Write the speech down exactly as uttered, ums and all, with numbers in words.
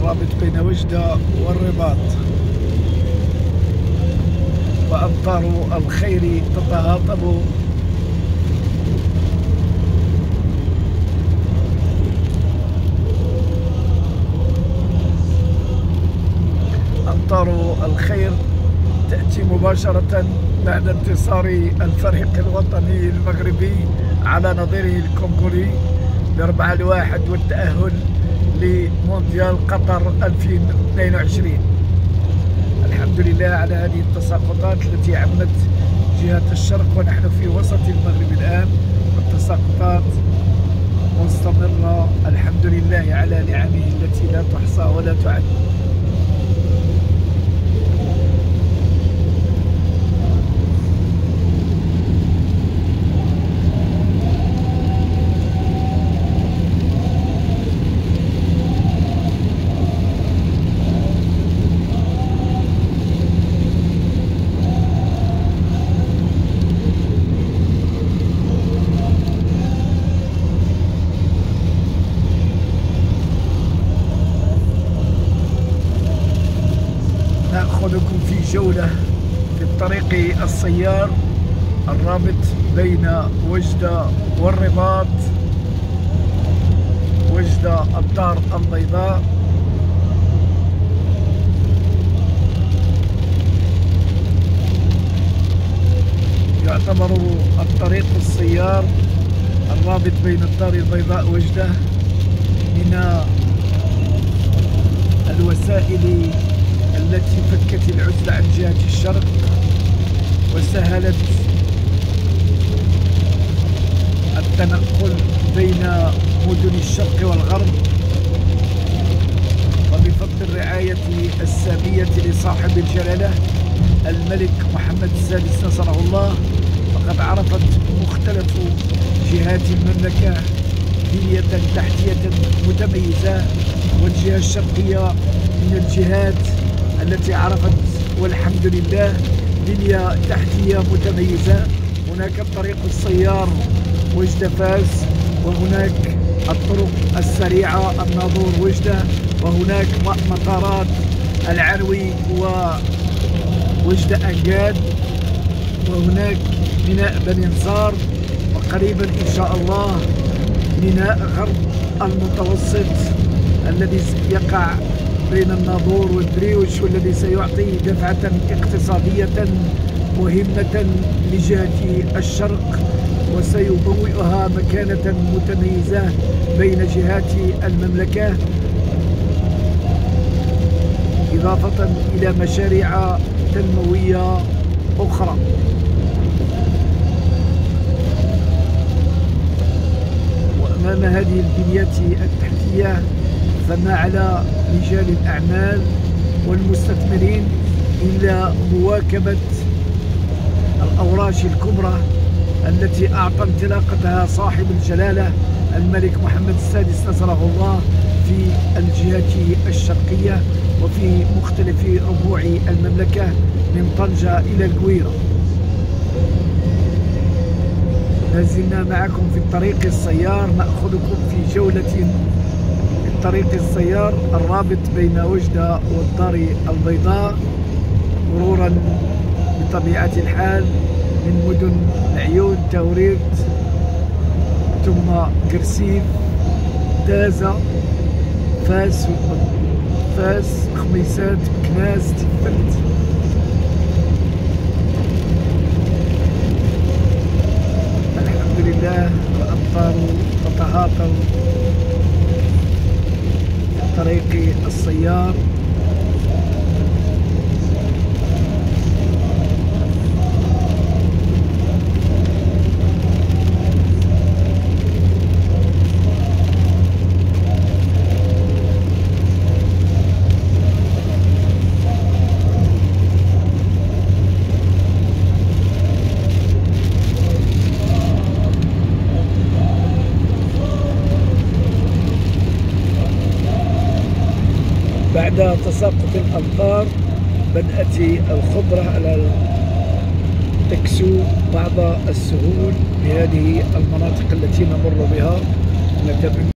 الرابط بين وجدة والرباط، وأمطار الخير تتهاطل أمطار الخير تأتي مباشرة بعد انتصار الفريق الوطني المغربي على نظيره الكونغولي بأربعة لواحد والتأهل لمونديال قطر ألفين واثنين وعشرين. الحمد لله على هذه التساقطات التي عمت جهة الشرق، ونحن في وسط المغرب الآن، والتساقطات مستمرة الحمد لله على نعمه التي لا تحصى ولا تعد. نأخذكم في جولة في الطريق السيار الرابط بين وجدة والرباط، وجدة الدار البيضاء. يعتبر الطريق السيار الرابط بين الدار البيضاء ووجدة من الوسائل التي فكت العزلة عن جهة الشرق وسهلت التنقل بين مدن الشرق والغرب، وبفضل الرعاية السامية لصاحب الجلالة الملك محمد السادس نصره الله، فقد عرفت مختلف جهات المملكة بنية تحتية متميزة، والجهة الشرقية من الجهات التي عرفت والحمد لله بنية تحتية متميزة. هناك الطريق السيار وجدة فاس، وهناك الطرق السريعة الناظور وجدة، وهناك مطارات العروي ووجدة أنقاد، وهناك ميناء بني نصار، وقريبا إن شاء الله ميناء غرب المتوسط الذي يقع بين الناظور والدريوش، والذي سيعطي دفعة اقتصادية مهمة لجهة الشرق، وسيبوئها مكانة متميزة بين جهات المملكة، إضافة إلى مشاريع تنموية أخرى. وأمام هذه البنية التحتية فما على رجال الأعمال والمستثمرين إلا مواكبة الأوراش الكبرى التي أعطى انطلاقتها صاحب الجلالة الملك محمد السادس نصره الله في الجهة الشرقية وفي مختلف ربوع المملكة من طنجة إلى القويرة. لازلنا معكم في الطريق السيار، نأخذكم في جولة طريق السيار الرابط بين وجدة والدار البيضاء، مرورا بطبيعة الحال من مدن العيون، توريد، ثم قرسيف، دازة، فاس فاس خميسات، بكناس، تفلت. الحمد لله الأمطار تتهاطل طريق السيار. بعد تساقط الأمطار بدأت الخضرة على تكسو بعض السهول بهذه المناطق التي نمر بها.